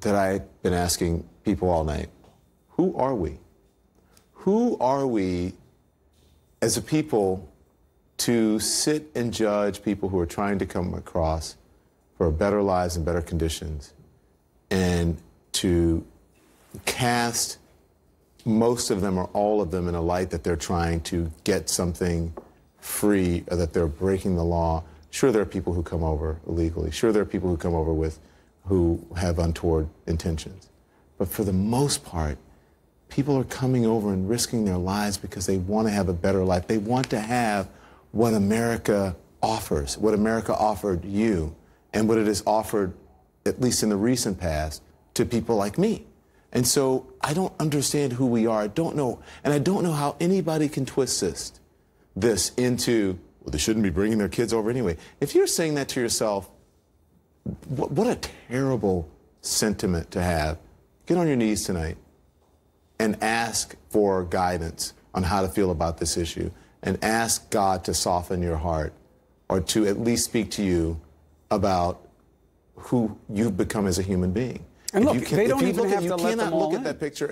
that I've been asking people all night. Who are we? Who are we as a people to sit and judge people who are trying to come across for better lives and better conditions, and to cast most of them or all of them in a light that they're trying to get something free or that they're breaking the law? Sure, there are people who come over illegally. Sure, there are people who come over who have untoward intentions. But for the most part, people are coming over and risking their lives because they want to have a better life. They want to have what America offers, what America offered you, and what it has offered, at least in the recent past, to people like me. And so I don't understand who we are. I don't know. And I don't know how anybody can twist this into, well, they shouldn't be bringing their kids over anyway. If you're saying that to yourself, what a terrible sentiment to have. Get on your knees tonight and ask for guidance on how to feel about this issue, and ask God to soften your heart, or to at least speak to you about who you've become as a human being. And look, they don't even have to let them all in. You cannot look at that picture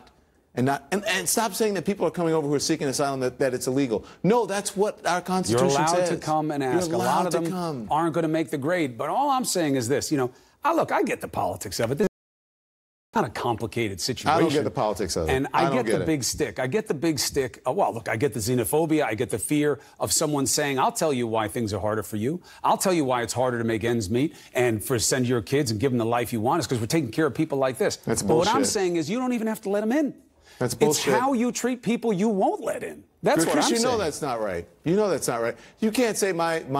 and stop saying that people are coming over who are seeking asylum, that it's illegal. No, that's what our Constitution says. You're allowed to come and ask. A lot of them aren't going to make the grade. But all I'm saying is this, I get the politics of it. This is not a complicated situation. I don't get the politics of it. And I get the big stick. I get the big stick. Well, look, I get the xenophobia. I get the fear of someone saying, I'll tell you why things are harder for you. I'll tell you why it's harder to make ends meet and send your kids and give them the life you want. It's because we're taking care of people like this. That's bullshit. But what I'm saying is you don't even have to let them in. That's bullshit. It's how you treat people you won't let in. That's what I'm saying. You know that's not right. You know that's not right. You can't say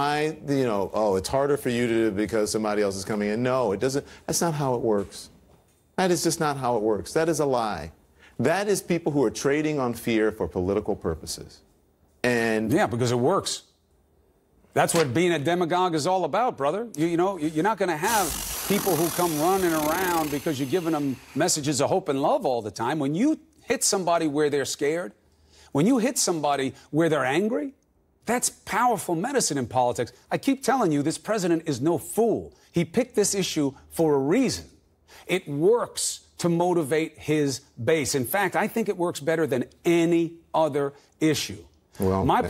oh, it's harder for you to do because somebody else is coming in. No, it doesn't. That's not how it works. That is just not how it works. That is a lie. That is people who are trading on fear for political purposes. And yeah, because it works. That's what being a demagogue is all about, brother. You're not going to have people who come running around because you're giving them messages of hope and love all the time. When you hit somebody where they're scared, when you hit somebody where they're angry, that's powerful medicine in politics. I keep telling you, this president is no fool. He picked this issue for a reason. It works to motivate his base. In fact, I think it works better than any other issue. Well,